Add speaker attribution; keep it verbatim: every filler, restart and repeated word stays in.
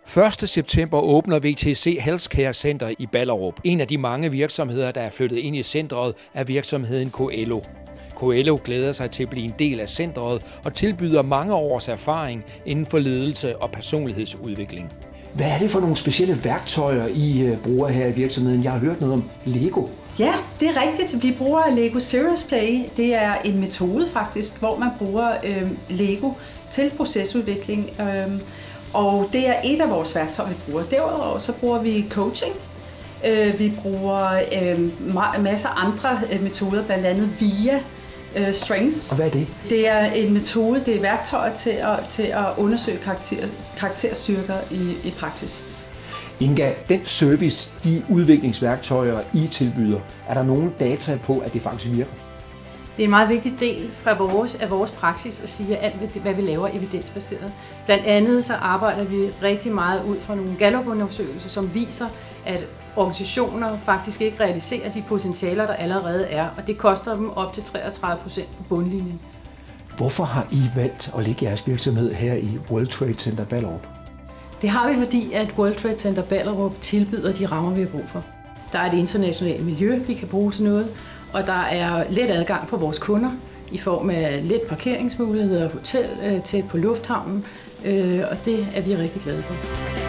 Speaker 1: første september åbner V T C Healthcare Center i Ballerup. En af de mange virksomheder, der er flyttet ind i centret, er virksomheden Coello. Coello glæder sig til at blive en del af centret og tilbyder mange års erfaring inden for ledelse og personlighedsudvikling. Hvad er det for nogle specielle værktøjer, I bruger her i virksomheden? Jeg har hørt noget om Lego.
Speaker 2: Ja, det er rigtigt. Vi bruger Lego Serious Play. Det er en metode faktisk, hvor man bruger øh, Lego til procesudvikling. Øh, og det er et af vores værktøjer, vi bruger. Derudover så bruger vi coaching. Øh, vi bruger øh, masser af andre øh, metoder, blandt andet via øh, Strengths.
Speaker 1: Og hvad er det?
Speaker 2: Det er en metode, det er værktøjer til at, til at undersøge karakter, karakterstyrker i, i praksis.
Speaker 1: Inga, den service, de udviklingsværktøjer, I tilbyder, er der nogen data på, at det faktisk virker?
Speaker 3: Det er en meget vigtig del fra vores, af vores praksis at sige, at alt, hvad vi laver, er evidensbaseret. Blandt andet så arbejder vi rigtig meget ud fra nogle Gallup-undersøgelser, som viser, at organisationer faktisk ikke realiserer de potentialer, der allerede er, og det koster dem op til treogtredive procent på bundlinjen.
Speaker 1: Hvorfor har I valgt at lægge jeres virksomhed her i World Trade Center Ballerup?
Speaker 3: Det har vi, fordi at World Trade Center Ballerup tilbyder de rammer, vi har brug for. Der er et internationalt miljø, vi kan bruge til noget, og der er let adgang for vores kunder i form af let parkeringsmuligheder, hotel tæt på lufthavnen, og det er vi rigtig glade for.